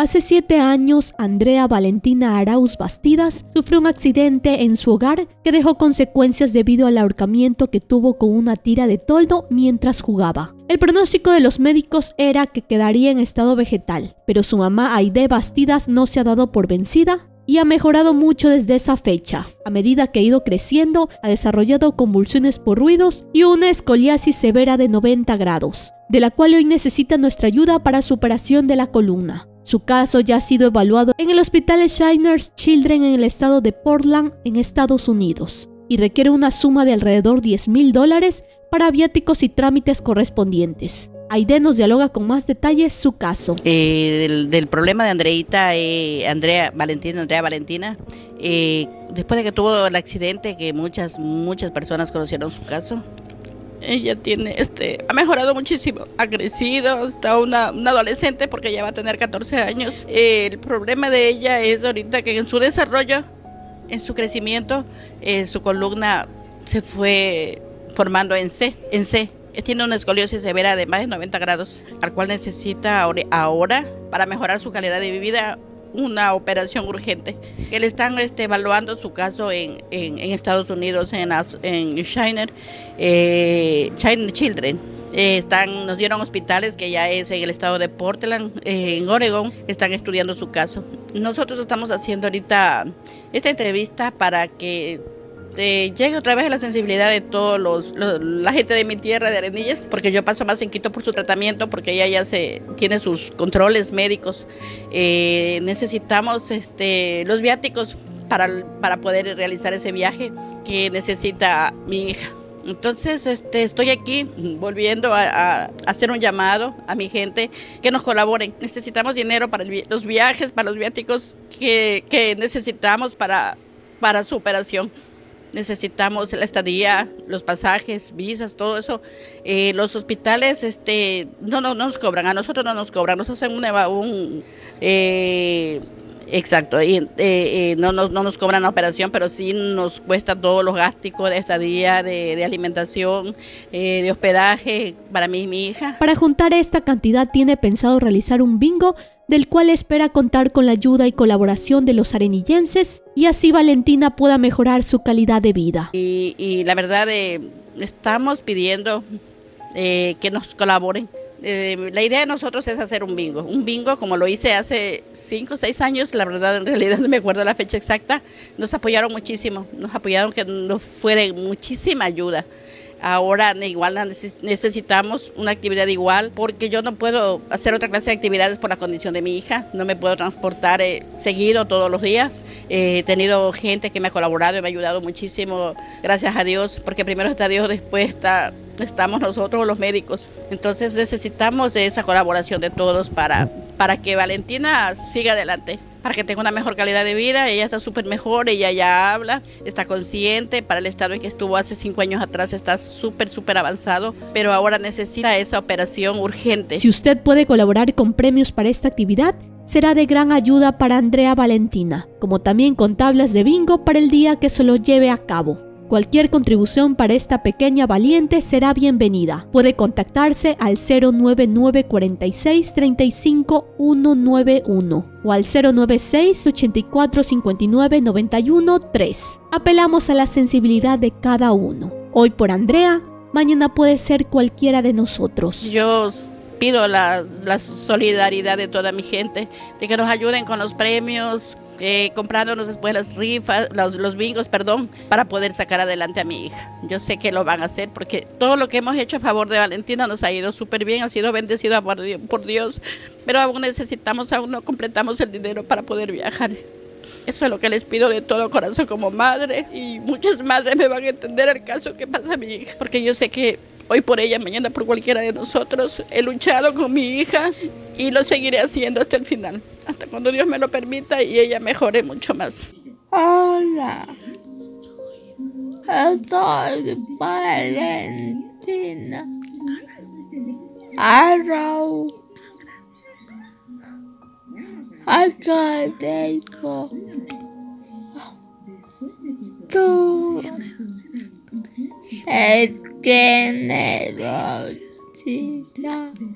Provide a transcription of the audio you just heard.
Hace 7 años, Andrea Valentina Arauz Bastidas sufrió un accidente en su hogar que dejó consecuencias debido al ahorcamiento que tuvo con una tira de toldo mientras jugaba. El pronóstico de los médicos era que quedaría en estado vegetal, pero su mamá Aide Bastidas no se ha dado por vencida y ha mejorado mucho desde esa fecha. A medida que ha ido creciendo, ha desarrollado convulsiones por ruidos y una escoliasis severa de 90 grados, de la cual hoy necesita nuestra ayuda para su operación de la columna. Su caso ya ha sido evaluado en el hospital Shriners Children en el estado de Portland, en Estados Unidos, y requiere una suma de alrededor $10,000 para viáticos y trámites correspondientes. Aide nos dialoga con más detalles su caso. Del problema de Andrea Valentina, después de que tuvo el accidente, que muchas personas conocieron su caso. Ella ha mejorado muchísimo, ha crecido, está una adolescente porque ya va a tener 14 años. El problema de ella es ahorita que en su desarrollo, en su crecimiento, su columna se fue formando en C. Tiene una escoliosis severa de más de 90 grados, al cual necesita ahora, para mejorar su calidad de vida, una operación urgente. Que le están evaluando su caso en Estados Unidos, en Shriners Children. Nos dieron hospitales que ya es en el estado de Portland, en Oregon, están estudiando su caso. Nosotros estamos haciendo ahorita esta entrevista para que llegue otra vez a la sensibilidad de todos la gente de mi tierra, de Arenillas, porque yo paso más en Quito por su tratamiento, porque ella ya tiene sus controles médicos. Necesitamos los viáticos para poder realizar ese viaje que necesita mi hija. Entonces estoy aquí volviendo a hacer un llamado a mi gente que nos colaboren. Necesitamos dinero para los viajes, para los viáticos que necesitamos para su operación. Necesitamos la estadía, los pasajes, visas, todo eso. Los hospitales no nos cobran, a nosotros no nos cobran, nos hacen exacto, y no nos cobran la operación, pero sí nos cuesta todos los gastos de estadía, de alimentación, de hospedaje para mí y mi hija. Para juntar esta cantidad tiene pensado realizar un bingo del cual espera contar con la ayuda y colaboración de los arenillenses y así Valentina pueda mejorar su calidad de vida. Y la verdad estamos pidiendo que nos colaboren. La idea de nosotros es hacer un bingo como lo hice hace 5 o 6 años, la verdad en realidad no me acuerdo la fecha exacta. Nos apoyaron muchísimo, que nos fue de muchísima ayuda. Ahora igual necesitamos una actividad igual, porque yo no puedo hacer otra clase de actividades por la condición de mi hija, no me puedo transportar seguido todos los días. He tenido gente que me ha colaborado y me ha ayudado muchísimo, gracias a Dios, porque primero está Dios, después estamos nosotros los médicos. Entonces necesitamos de esa colaboración de todos para que Valentina siga adelante, para que tenga una mejor calidad de vida. Ella está súper mejor, ella ya habla, está consciente, para el estado en que estuvo hace 5 años atrás está súper avanzado, pero ahora necesita esa operación urgente. Si usted puede colaborar con premios para esta actividad, será de gran ayuda para Andrea Valentina, como también con tablas de bingo para el día que se lo lleve a cabo. Cualquier contribución para esta pequeña valiente será bienvenida. Puede contactarse al 099 46 35 191 o al 096 84 59 91 3. Apelamos a la sensibilidad de cada uno. Hoy por Andrea, mañana puede ser cualquiera de nosotros. Yo pido la solidaridad de toda mi gente, de que nos ayuden con los premios, comprándonos después las rifas, los bingos, para poder sacar adelante a mi hija. Yo sé que lo van a hacer porque todo lo que hemos hecho a favor de Valentina nos ha ido súper bien, ha sido bendecida por Dios, pero aún no completamos el dinero para poder viajar. Eso es lo que les pido de todo corazón como madre, y muchas madres me van a entender el caso que pasa a mi hija, porque yo sé que hoy por ella, mañana por cualquiera de nosotros, he luchado con mi hija y lo seguiré haciendo hasta el final, hasta cuando Dios me lo permita y ella mejore mucho más. Hola, soy Valentina Arauz. Acá tengo tu generosidad.